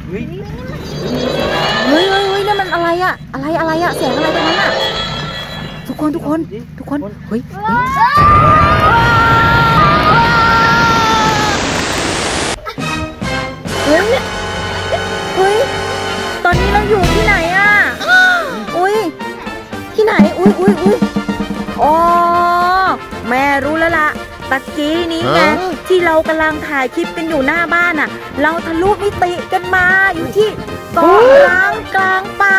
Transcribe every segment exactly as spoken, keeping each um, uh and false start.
เฮ้ยเฮ้ยเฮ้ยเฮ้ยนั่นมันอะไรอะอะไรอะไรอะเสียงอะไรตรงนั้นอะทุกคนทุกคนทุกคนเฮ้ยเฮ้ยเฮ้ยตอนนี้เราอยู่ที่ไหนอะอุ้ยที่ไหนอุ้ยอุ้ยอุ้ยอ๋อแม่รู้แล้วล่ะตะกี้นี้ไงที่เรากำลังถ่ายคลิปกันอยู่หน้าบ้านอ่ะเราทะลุมิติกันมาอยู่ที่เกาะล้างกลางป่า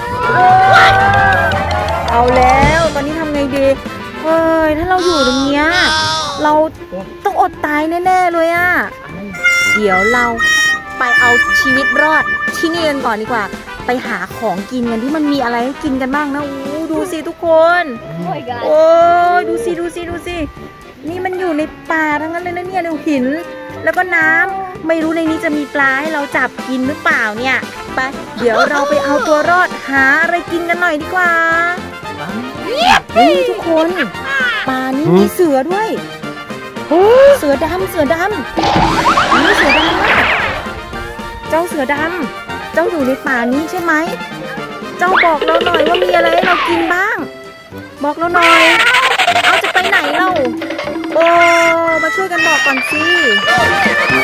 เอาแล้วตอนนี้ทำไงดีเฮ้ยถ้าเราอยู่ตรงเนี้ยเราต้องอดตายแน่ๆเลยอ่ะเดี๋ยวเราไปเอาชีวิตรอดที่นี่กันก่อนดีกว่าไปหาของกินกันที่มันมีอะไรให้กินกันบ้างนะอู้ดูสิทุกคนโอ้ยดูสิดูสิดูสินี่มันอยู่ในป่าทั้งนั้นเลยนะเนี่ยดูหินแล้วก็น้ำไม่รู้ในนี้จะมีปลาให้เราจับกินหรือเปล่าเนี่ยไปเดี๋ยวเราไปเอาตัวรอดหาอะไรกินกันหน่อยดีกว่านี่ทุกคนป่านี้มีเสือด้วยเสือดำเสือดำนี่เสือดำนะเจ้าเสือดำเจ้าอยู่ในป่านี้ใช่ไหมเจ้าบอกเราหน่อยว่ามีอะไรให้เรากินบ้างบอกเราหน่อยเอาจะไปไหนเราโอ้มาช่วยกันบอกก่อนสิ